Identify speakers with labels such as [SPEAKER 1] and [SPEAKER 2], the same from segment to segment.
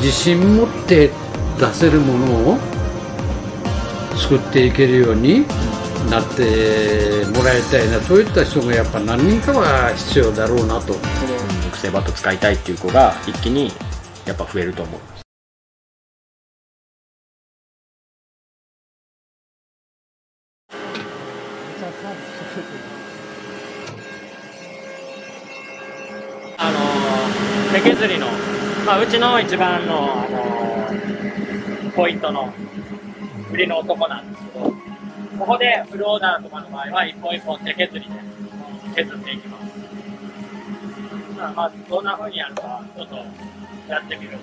[SPEAKER 1] 自信持って出せるものを作っていけるようになってもらいたいな、そういった人がやっぱ何人かは必要だろうなと。
[SPEAKER 2] 木製バット使いたいっていう子が一気にやっぱ増えると思う。
[SPEAKER 3] 手削りの、うちの一番の、ポイントの売りの男なんですけど、ここでフルオーダーとかの場合は一本一本手削りで削っていきます。まずどんな風にやるかちょっとやってみる。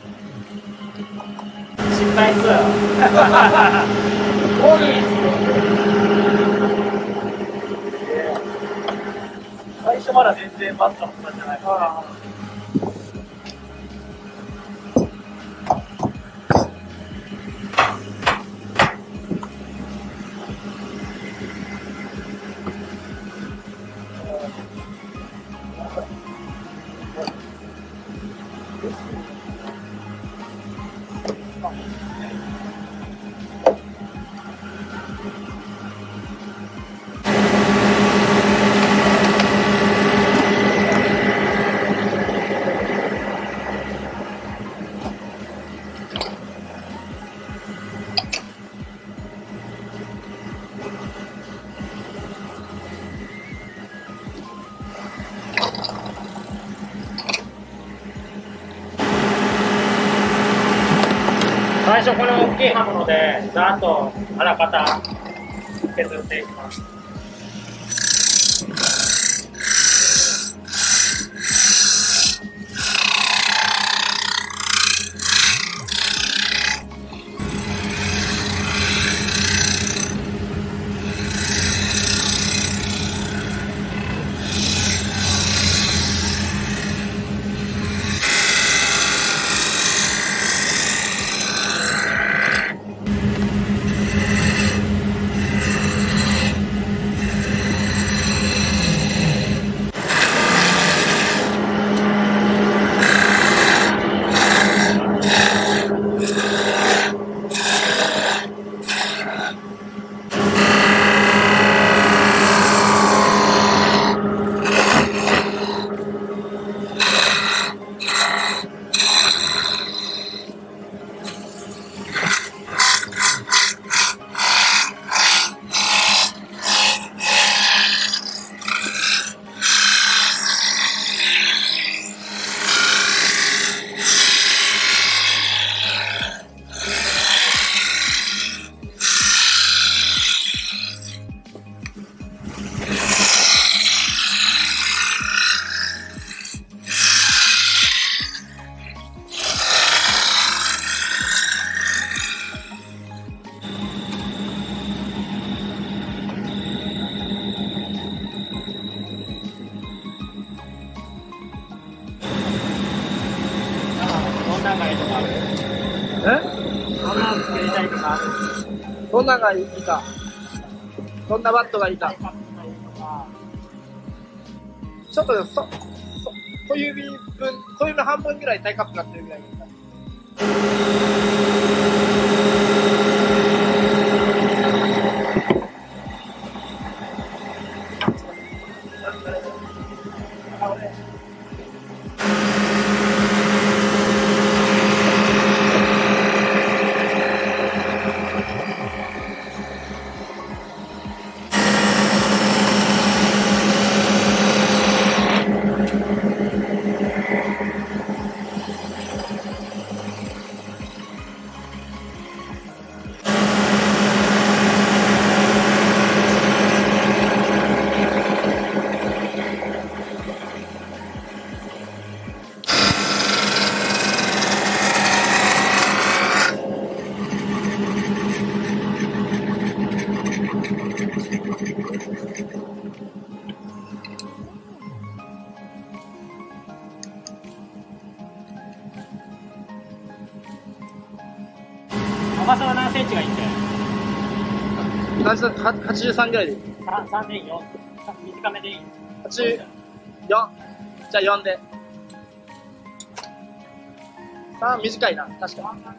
[SPEAKER 3] 失敗する。最初まだ全然バットの形じゃないから。最初この大きい刃物でざーっとあらかた削っていきます。
[SPEAKER 4] どんながいいか。どんなバットがいいか。ちょっと小指の半分ぐらい大カップになってるぐらいがいいか。
[SPEAKER 3] 長さは何センチがいいんだよ。
[SPEAKER 4] 83ぐらいでいい。
[SPEAKER 3] 3でいいよ。短めでいい。
[SPEAKER 4] 84。じゃあ4で。 あ、短いな、確かに。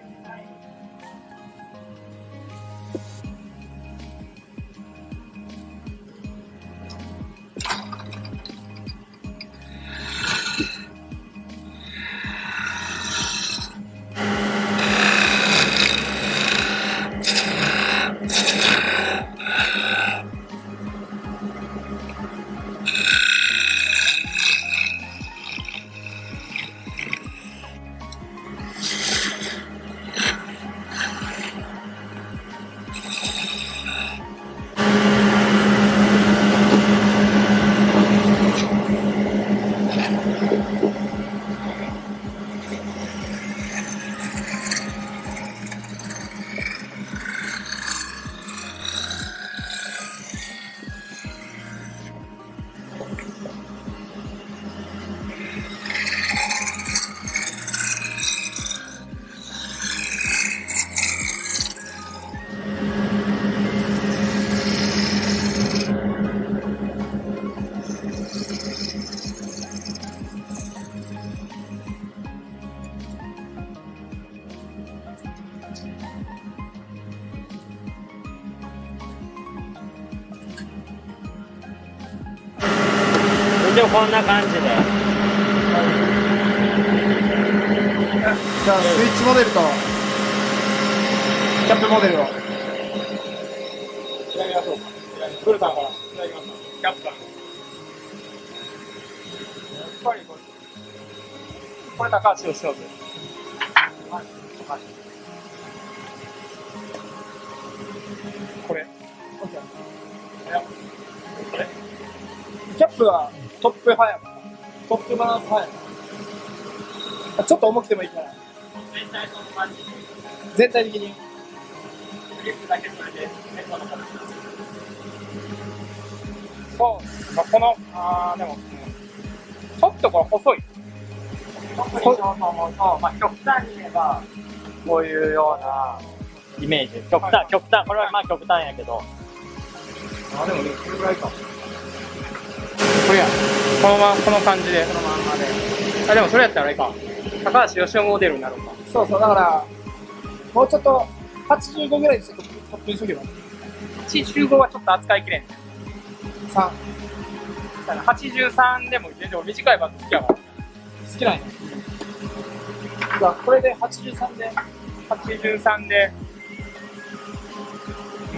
[SPEAKER 3] 一応こんな感じで。
[SPEAKER 4] じゃあ、スイッチモデルと、キャップモデルを。
[SPEAKER 3] いただきましょうか。ブルさんからいただきます。キャップから。やっぱりこれ高橋由伸。はい。はい。これ。これ。
[SPEAKER 4] キャップはトップ派やから。トップバランス派やから。ちょっと重くてもいいから。
[SPEAKER 3] 全体の感じ。
[SPEAKER 4] 全体的に。
[SPEAKER 3] グリップだけそれで、この形。
[SPEAKER 4] そう。まあ、この、でも、ちょっとこれ細い。
[SPEAKER 3] 特にそうと思うと、まあ、極端に言えば、こういうようなイメージ。極端、これはまあ極端やけど。
[SPEAKER 4] あ、でもね、これぐらいか。
[SPEAKER 3] これや。このまま、この感じで、そのまんまで。あ、でもそれやったらあれか。高橋由伸モデルになるのか。
[SPEAKER 4] そうそう、だから、もうちょっと、85ぐらいにちょっとトップにしとけば。
[SPEAKER 3] 85はちょっと扱いきれん。
[SPEAKER 4] 3。
[SPEAKER 3] 83でも全然短いバッグ好きやわ。
[SPEAKER 4] 好きなんや。じゃあ、これで83で。
[SPEAKER 3] 83で。うん。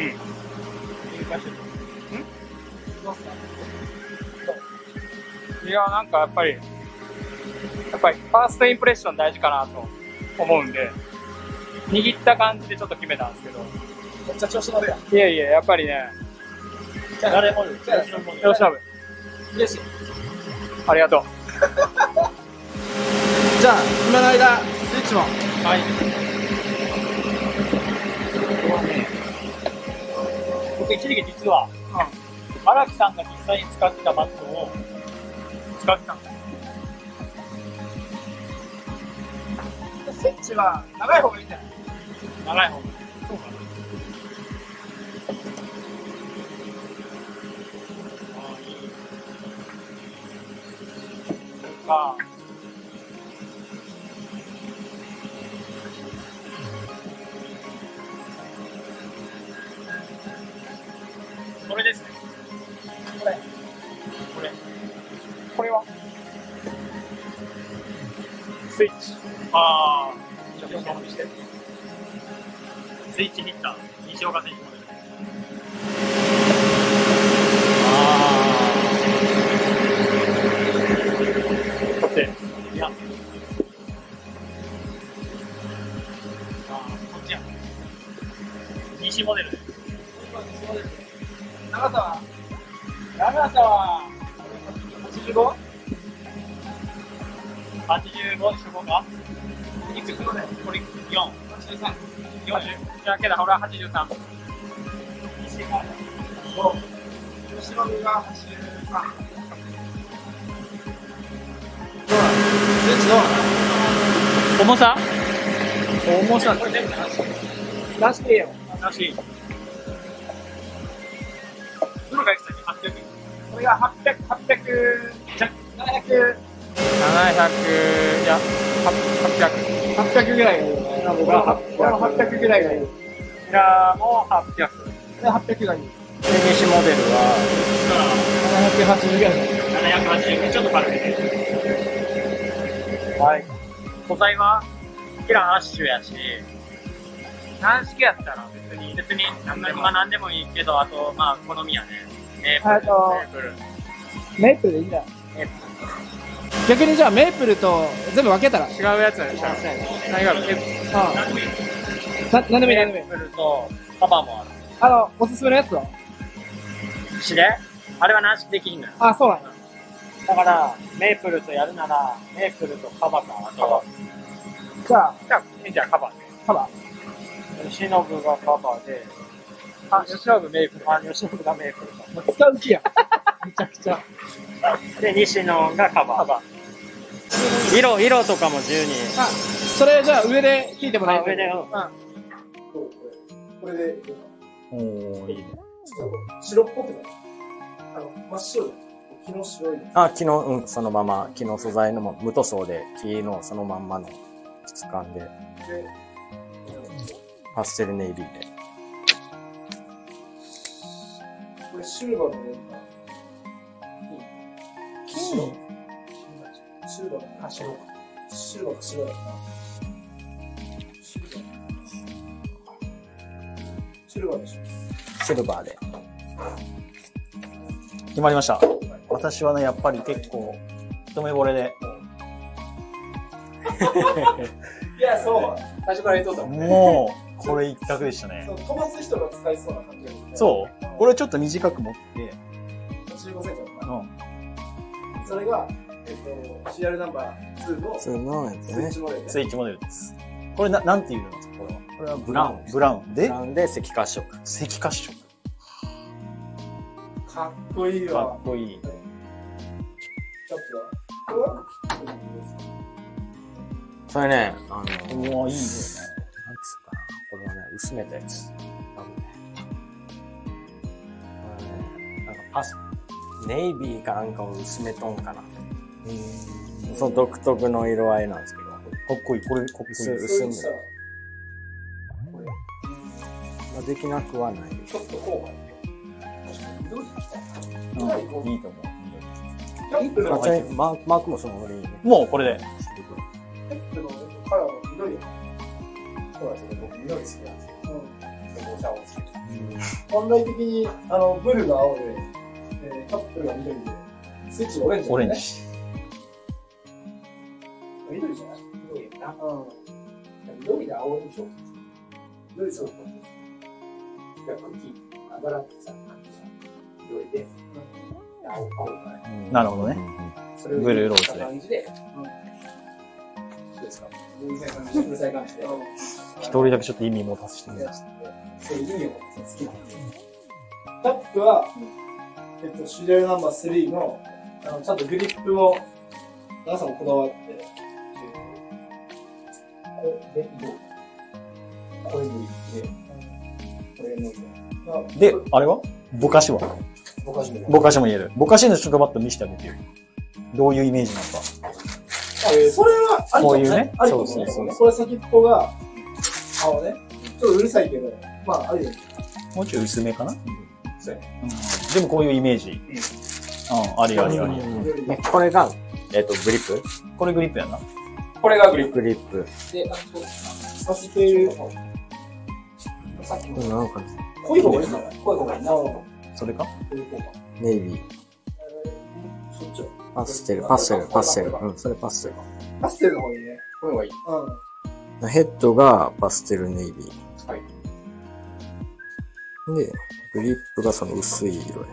[SPEAKER 3] いや、なんかやっぱりファーストインプレッション大事かなと思うんで、握った感じでちょっと決めたんですけど。
[SPEAKER 4] めっちゃ調子乗るやん。
[SPEAKER 3] いやいや、やっぱりね。
[SPEAKER 4] じゃあ、誰もじゃあ、
[SPEAKER 3] よしなぶ。
[SPEAKER 4] よし。
[SPEAKER 3] ありがとう。
[SPEAKER 4] じゃあ、今の間、スイッチも。
[SPEAKER 3] はい。僕一時期実は、荒木さんが実際に使ってたバットを使ってたんだ。
[SPEAKER 4] スイッチは長い方がいいんじゃない？
[SPEAKER 3] 長い方が。そうかな。ああ。これですね。これはスイッチ。ああ。ちょっと紹介して。スイッチヒッター。西岡選手。こっちや。西モデルで。
[SPEAKER 4] 長さは 85？
[SPEAKER 3] 85にしとこうか。いくつのね？これ4。83。40。じゃあけど俺は83。西が5。
[SPEAKER 4] 吉野が83。どうなの？スイッチどうなの？
[SPEAKER 3] 重さ？
[SPEAKER 4] 重さこれ全部なしでいいよ。
[SPEAKER 3] なし。どれがいくつだっけ？800。
[SPEAKER 4] これが800、700、
[SPEAKER 3] 700、いや、800。
[SPEAKER 4] 800ぐらいがいいよね。
[SPEAKER 3] 僕は
[SPEAKER 4] 俺も800ぐらいがいい。
[SPEAKER 3] こちらも800。
[SPEAKER 4] で、800がいい。
[SPEAKER 2] で、西モデルは、
[SPEAKER 4] 780ぐらいだ。
[SPEAKER 3] 780円、ちょっと軽めで。はい。素材は、キラアッシュやし、軟式やったら別に何でもいいけど、あと、まあ、好みやね。メープル。
[SPEAKER 4] メープルでいいんだ。
[SPEAKER 3] メープ
[SPEAKER 4] 逆にじゃあメープルと全部分けたら。
[SPEAKER 3] ル。違うやつやね。何がある？何でもいい。
[SPEAKER 4] 何でもいい、何でもいい。
[SPEAKER 3] メープルとカバーもある。
[SPEAKER 4] おすすめのやつは
[SPEAKER 3] しであれは軟式できひんのよ。
[SPEAKER 4] あ、そうなんだ。
[SPEAKER 3] だから、メープルとやるなら、メープルとカバーか、あと、
[SPEAKER 4] じゃあ、
[SPEAKER 3] じゃあカバーね。
[SPEAKER 4] カバ
[SPEAKER 3] 吉信がカバーで、吉信メープル。吉信がメープルか。
[SPEAKER 4] ー。使う気や。めちゃくちゃ。
[SPEAKER 3] で、西野がカバー。色とかも自由に。
[SPEAKER 4] それじゃあ上で聞いてもらえる？
[SPEAKER 3] 上で、
[SPEAKER 4] これで。
[SPEAKER 2] おー、いいね。
[SPEAKER 4] 白っぽくない？真っ白。木の白い。
[SPEAKER 2] あ、木の、そのまま、木の素材の無塗装で、木のそのまんまの質感で、パステルネイビーで。
[SPEAKER 4] これシルバーのね。金？シルバーか白か。シルバーか白だな。シルバーでしょ。
[SPEAKER 2] シルバーで。
[SPEAKER 5] 決まりました。私はね、やっぱり結構、一目惚れで。
[SPEAKER 4] いや、そう。最初から言っとったもんね。
[SPEAKER 5] もう、これ一択でしたね。
[SPEAKER 4] 飛ばす人が使いそうな感じだよね。
[SPEAKER 5] そうこれちょっと短く持って、
[SPEAKER 4] 15センチだった。
[SPEAKER 5] うん。
[SPEAKER 4] それが、CR ナンバー2の
[SPEAKER 2] 普通のやつね
[SPEAKER 4] スイッチ。モデルね。
[SPEAKER 5] スイッチモデルです。これなんていうのですかこれは。これは
[SPEAKER 2] ブラウン
[SPEAKER 5] ブラウンで、
[SPEAKER 2] なんで赤褐色。
[SPEAKER 5] 赤褐色。
[SPEAKER 4] かっこいい
[SPEAKER 5] か
[SPEAKER 4] わ
[SPEAKER 5] っ。こいい。
[SPEAKER 4] ちょっとこれは
[SPEAKER 2] それね、
[SPEAKER 5] うわ、いいですね。
[SPEAKER 2] なんつうかな。これはね、薄めたやつ。多分ね。これね、なんかネイビーかなんかを薄めとんかな。その独特の色合いなんですけど。
[SPEAKER 5] かっこいい。これ、かっこいい。
[SPEAKER 2] 薄め。まあ、できなくはない。
[SPEAKER 4] ちょっと後悔。どうした
[SPEAKER 5] うん、いいと思う。
[SPEAKER 4] キャップの
[SPEAKER 2] マークもその俺いいね。
[SPEAKER 5] もうこれで。
[SPEAKER 4] キャップのカラーも緑や。そうなんですよ。僕緑好きなんですよ。シャワーつけて。本来的にブルーが青で、キャップが緑で、スイッチがオレンジだね。
[SPEAKER 5] オレンジ。
[SPEAKER 4] 緑じゃない？緑やな。緑で青でしょ。緑そう。いや、茎、バラってさ、緑で、青が
[SPEAKER 5] なるほどね。
[SPEAKER 4] それを
[SPEAKER 5] ブルーローズで
[SPEAKER 4] 感じで、そうですか。うるさい感じで。
[SPEAKER 5] 一人だけちょっと意味持たせてみました。
[SPEAKER 4] そういう意味を好きなんです。キャップは、シリアルナンバー3の、ちゃんとグリップも、長さもこだわって、これグリップで、これの
[SPEAKER 5] で、あれはぼかしはぼかしも言える。ぼかしのちょっとバッと見せてあげてよ。どういうイメージなのか。
[SPEAKER 4] それは、あり
[SPEAKER 5] こういうね
[SPEAKER 4] ありと思
[SPEAKER 5] そうそう
[SPEAKER 4] これ先っぽが、青ね。ちょっとうるさいけど、まあ、ありよ。
[SPEAKER 5] もうちょい薄めかな、
[SPEAKER 4] そうやね。
[SPEAKER 5] でもこういうイメージ。ありありあり。
[SPEAKER 2] これが、グリップ
[SPEAKER 5] これグリップやな。
[SPEAKER 4] これがグリップ。
[SPEAKER 2] グリップ。
[SPEAKER 4] で、させている。さっきの
[SPEAKER 2] なんか、
[SPEAKER 4] 濃い方がいいかな。濃い方がいいな。
[SPEAKER 5] それか
[SPEAKER 2] ネイビー。
[SPEAKER 4] そっち
[SPEAKER 2] パステル。それパステル。
[SPEAKER 4] パステルの方がいいね。これがいい。
[SPEAKER 2] ヘッドがパステルネイビー。
[SPEAKER 4] はい。
[SPEAKER 2] で、グリップがその薄い色で。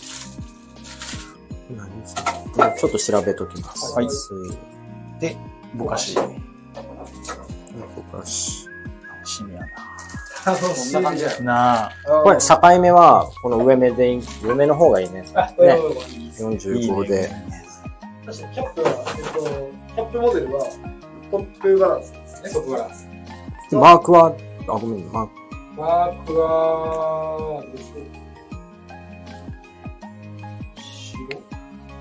[SPEAKER 2] 何ですか？ちょっと調べときます。
[SPEAKER 5] はい
[SPEAKER 2] 薄い。
[SPEAKER 5] で、ぼかし。
[SPEAKER 2] ぼかし。
[SPEAKER 5] シミや
[SPEAKER 4] こんな感じや。
[SPEAKER 5] な。なあ。
[SPEAKER 2] これ、境目は、この上目で、上目の方がいいね。
[SPEAKER 4] あ、これはいい。
[SPEAKER 2] 45で。
[SPEAKER 4] 確かにキャップは、キャップモデルはトップバランスですね。トップバランス。
[SPEAKER 2] マークは、ごめん、マーク。
[SPEAKER 4] マークは、どうしよう。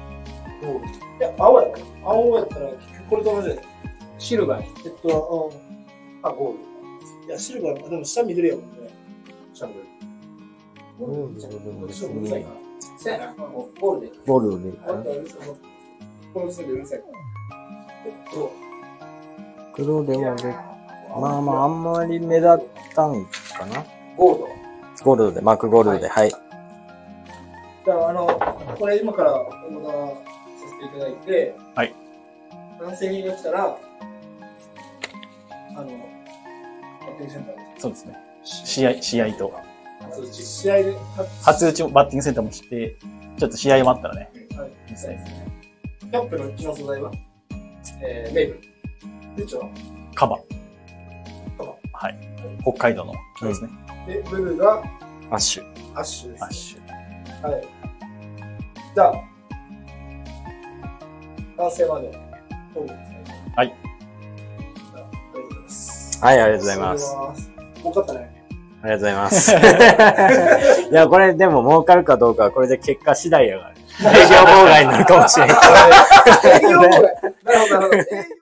[SPEAKER 4] 白。いや、青やったら、結局これと同じだよ。シルバー。 あ、ゴールド。いや、シルバー、でも下緑やもんね。下緑。ゴールドうるさいから。そうやな。ゴールで。
[SPEAKER 2] ゴールで。
[SPEAKER 4] この時点でうるさいから。
[SPEAKER 2] 黒でもまあまあ、あんまり目立ったんかな。
[SPEAKER 4] ゴールド。
[SPEAKER 2] ゴールドで、マークゴールドで、はい。
[SPEAKER 4] だからこれ今からオーダーさせていただいて、
[SPEAKER 5] はい。
[SPEAKER 4] 完成品が来たら、バッティングセンターで。
[SPEAKER 5] そうですね。試合と。
[SPEAKER 4] 試合で、
[SPEAKER 5] 初打ちもバッティングセンターもして、ちょっと試合もあったらね。
[SPEAKER 4] はい。そうですね。キャップのうちの素材は、メイブル。で、
[SPEAKER 5] カバ。
[SPEAKER 4] カバ。
[SPEAKER 5] はい。北海道の木ですね。
[SPEAKER 4] で、ブルーが、
[SPEAKER 2] アッシュ。
[SPEAKER 4] アッシュです。
[SPEAKER 5] アッシュ。
[SPEAKER 4] はい。じゃあ、完成まで、どうですね。
[SPEAKER 5] はい。
[SPEAKER 4] じゃあ、ありがとうございます。
[SPEAKER 2] はい、ありがとうございます。
[SPEAKER 4] 儲かったね。
[SPEAKER 2] ありがとうございます。いや、これでも儲かるかどうかはこれで結果次第やから。営業妨害になるかもしれない。
[SPEAKER 4] 営業妨害。なるほど、なるほど。